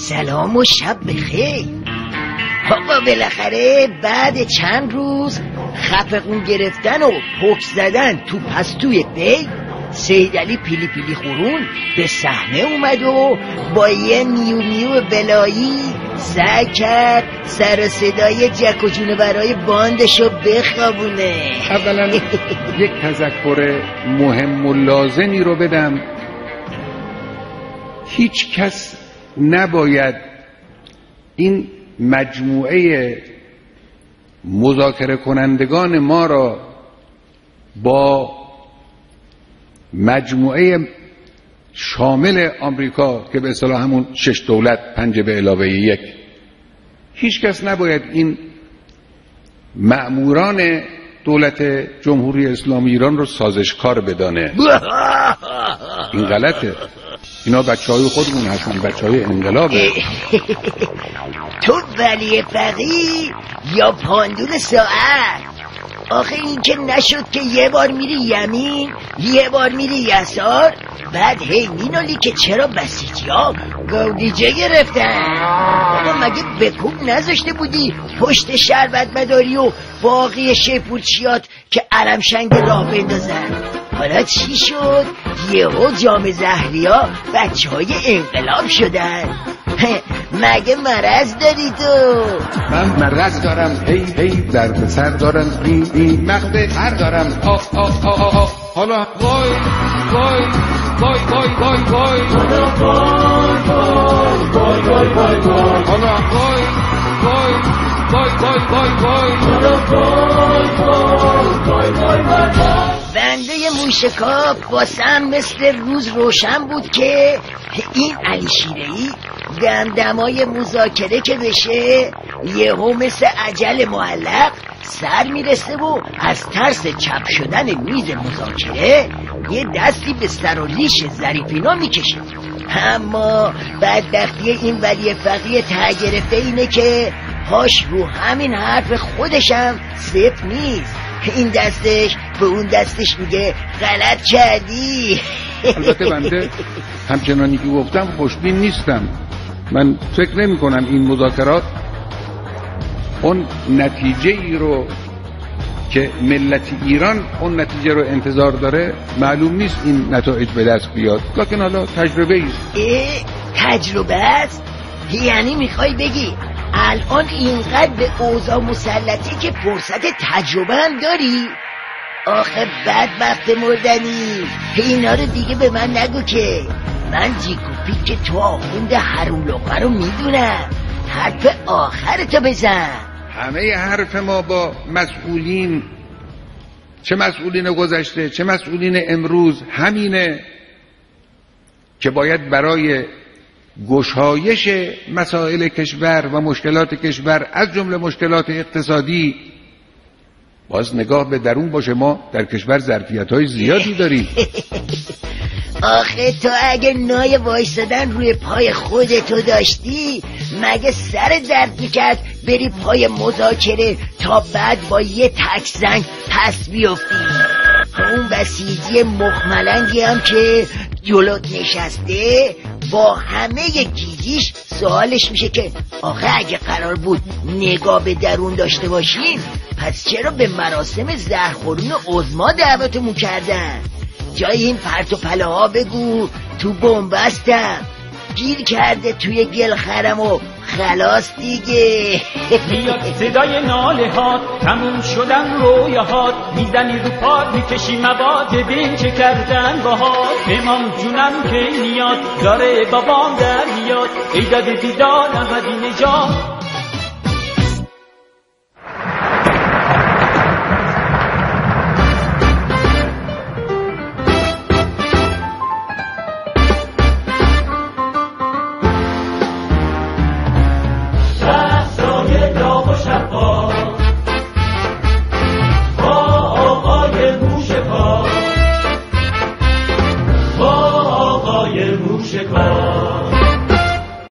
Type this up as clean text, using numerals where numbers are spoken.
سلام و شب بخیر. آقا بالاخره بعد چند روز خفقون گرفتن و پک زدن تو پستوی بی، سید علی پیلی پیلی خورون به صحنه اومد و با یه میو میو بلایی سعی کرد سر و صدای جک و جونه برای باندشو بخوابونه. اولا یک تذکر مهم و لازمی رو بدم. هیچ کس نباید این مجموعه مذاکره کنندگان ما را با مجموعه شامل آمریکا که به اصطلاح همون 6 دولت 5 به علاوه 1، هیچ کس نباید این مأموران دولت جمهوری اسلامی ایران رو سازشکار بدانه. این غلطه. اینا بچه‌های خودمون هستن، بچه‌های انقلابه. تو ولی فقیه یا پاندول ساعت؟ آخه این که نشد که یه بار میری یمین یه بار میری یسار، بعد هی مینالی که چرا بسیجی ها گودیجه گرفتن. آقا مگه بکوب نذاشته بودی پشت شربت مداری و باقی شیپورچیات که علمشنگ راه بندازن؟ حالا چی شد؟ یهو جام زهریا بچه های انقلاب شدن. مگه مرض داری تو؟ من مرض دارم، هی درد سر دارم، این مغز هر دارم. حالا وای وای وای وای وای وای حالا وای وای وای وای حالا وای وای وای وای وای وای وای. بنده موشکاپ واسم مثل روز روشن بود که این علی شیره‌ای دمدمای مذاکره که بشه یهو مثل اجل معلق سر میرسه و از ترس چپ شدن میز مذاکره یه دستی به سر و ریش ظریفینا میکشه. اما بدبختی این ولی فقیه ته گرفته اینه که پاش رو همین حرف خودشم صفر نیست. این دستش به اون دستش میگه غلط کردی. البته بنده همچنانی که گفتم خوشبین نیستم. من فکر نمی کنم این مذاکرات اون نتیجه ای رو که ملت ایران اون نتیجه رو انتظار داره، معلوم نیست این نتایج به دست بیاد. لکن حالا تجربه ایست. تجربه است؟ یعنی میخوای بگی الان اینقدر به اوضاع مسلطی که فرصت تجربه هم داری؟ آخه بدبخت مردنی، اینا رو دیگه به من نگو که من جیکوپی که تو آخوند حروملقه رو میدونم. حرف آخرتو بزن. همه حرف ما با مسئولین، چه مسئولین گذشته چه مسئولین امروز، همینه که باید برای گشایش مسائل کشور و مشکلات کشور از جمله مشکلات اقتصادی باز نگاه به درون باشه. ما در کشور ظرفیت‌های زیادی داریم. آخه تو اگه نای وایستادن روی پای خودتو داشتی مگه سر درد میکرد بری پای مذاکره تا بعد با یه تک زنگ پس بیفتی؟ اون بسیجی مخملنگی هم که جلوت نشسته با همه گیجیش سوالش میشه که آخه اگه قرار بود نگاه به درون داشته باشین پس چرا به مراسم زهرخورون عظما دعوتمون کردن؟ جای این پرت و پله ها بگو تو بنبستم گیر کرده توی گل خرم و خلاص دیگه. میاد صدای ناله هات، تموم شدن رویاهات، میزنی رو پاد میکشی مواد بین چه کردن باهات. امام جونم که میاد داره بابام در میاد، ایداد دیدار احمدی نجات. موشکا